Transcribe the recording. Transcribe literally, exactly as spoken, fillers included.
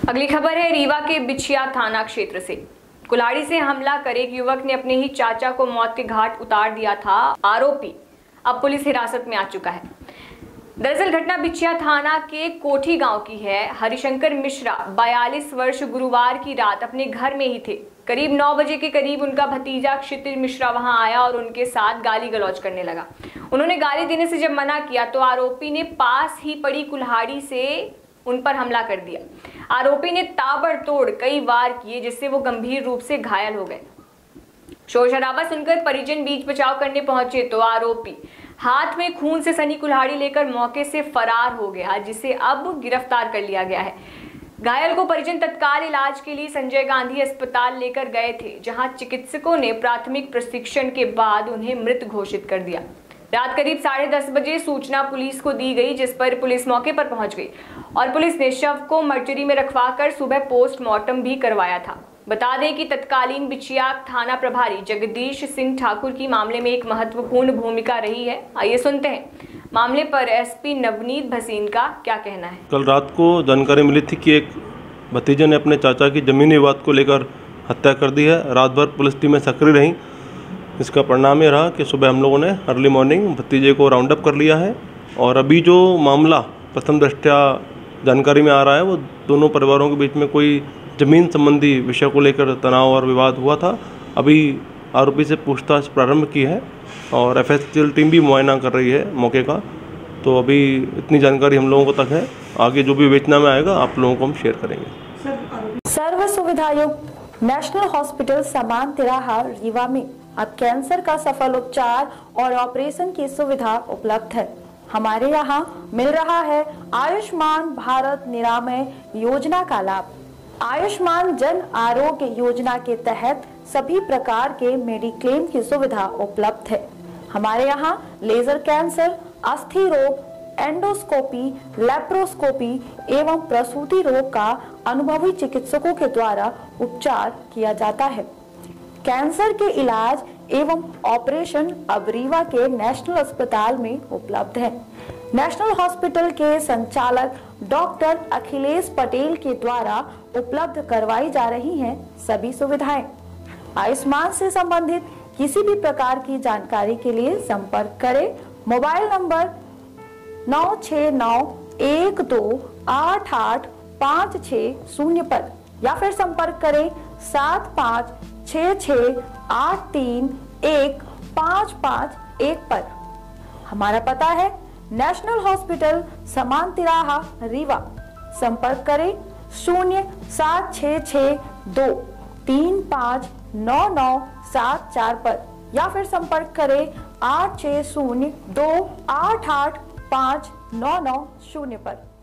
अगली खबर है रीवा के बिछिया थाना क्षेत्र से। कुल्हाड़ी से हमला कर एक युवक ने अपने ही चाचा को मौत के घाट उतार दिया था। आरोपी अब पुलिस हिरासत में आ चुका है। दरअसल घटना बिछिया थाना के कोठी गांव की है। हरिशंकर मिश्रा बयालीस वर्ष गुरुवार की रात अपने घर में ही थे। करीब नौ बजे के करीब उनका भतीजा क्षितिर मिश्रा वहां आया और उनके साथ गाली गलौज करने लगा। उन्होंने गाली देने से जब मना किया तो आरोपी ने पास ही पड़ी कुल्हाड़ी से उन पर हमला कर दिया। आरोपी ने ताबड़तोड़ कई वार किए जिससे वो गंभीर रूप से घायल हो गए। शोर शराबा सुनकर परिजन बीच बचाव करने पहुंचे तो आरोपी हाथ में खून से सनी कुल्हाड़ी लेकर मौके से फरार हो गया, जिसे अब गिरफ्तार कर लिया गया है। घायल को परिजन तत्काल इलाज के लिए संजय गांधी अस्पताल लेकर गए थे, जहां चिकित्सकों ने प्राथमिक प्रशिक्षण के बाद उन्हें मृत घोषित कर दिया। रात करीब साढ़े दस बजे सूचना पुलिस को दी गई, जिस पर पुलिस मौके पर पहुंच गई और पुलिस ने शव को मर्चरी में रखवाकर सुबह पोस्टमार्टम भी करवाया था। बता दें कि तत्कालीन बिछिया थाना प्रभारी जगदीश सिंह ठाकुर की मामले में एक महत्वपूर्ण भूमिका रही है। आइए सुनते हैं मामले पर एसपी नवनीत भसीन का क्या कहना है। कल रात को जानकारी मिली थी कि एक भतीजे ने अपने चाचा की जमीनी विवाद को लेकर हत्या कर दी है। रात भर पुलिस टीमें सक्रिय रहीं। इसका परिणाम ये रहा कि सुबह हम लोगों ने अर्ली मॉर्निंग भतीजे को राउंड अप कर लिया है और अभी जो मामला प्रथम दृष्टया जानकारी में आ रहा है वो दोनों परिवारों के बीच में कोई ज़मीन संबंधी विषय को लेकर तनाव और विवाद हुआ था। अभी आरोपी से पूछताछ प्रारंभ की है और एफएसएल टीम भी मुआयना कर रही है मौके का। तो अभी इतनी जानकारी हम लोगों को तक है। आगे जो भी विवेचना में आएगा आप लोगों को हम शेयर करेंगे। सर्व सुविधा युक्त नेशनल हॉस्पिटल समान तिराहा रीवा में अब कैंसर का सफल उपचार और ऑपरेशन की सुविधा उपलब्ध है। हमारे यहाँ मिल रहा है आयुष्मान भारत निरामय योजना का लाभ। आयुष्मान जन आरोग्य योजना के तहत सभी प्रकार के मेडिक्लेम की सुविधा उपलब्ध है। हमारे यहाँ लेजर कैंसर, अस्थि रोग, एंडोस्कोपी, लेप्रोस्कोपी एवं प्रसूति रोग का अनुभवी चिकित्सकों के द्वारा उपचार किया जाता है। कैंसर के इलाज एवं ऑपरेशन अब रीवा के नेशनल अस्पताल में उपलब्ध है। नेशनल हॉस्पिटल के संचालक डॉक्टर अखिलेश पटेल के द्वारा उपलब्ध करवाई जा रही हैं सभी सुविधाएं। आयुष्मान से संबंधित किसी भी प्रकार की जानकारी के लिए संपर्क करें मोबाइल नंबर नौ छः नौ एक दो आठ आठ पाँच छः शून्य पर या फिर संपर्क करें सात पाँच छः छः आठ तीन एक पाँच पाँच एक पर। हमारा पता है नेशनल हॉस्पिटल समान तिराहा रीवा। संपर्क करें शून्य सात छः छः दो तीन पाँच नौ नौ सात चार पर या फिर संपर्क करें आठ छः शून्य दो आठ आठ पाँच नौ नौ शून्य पर।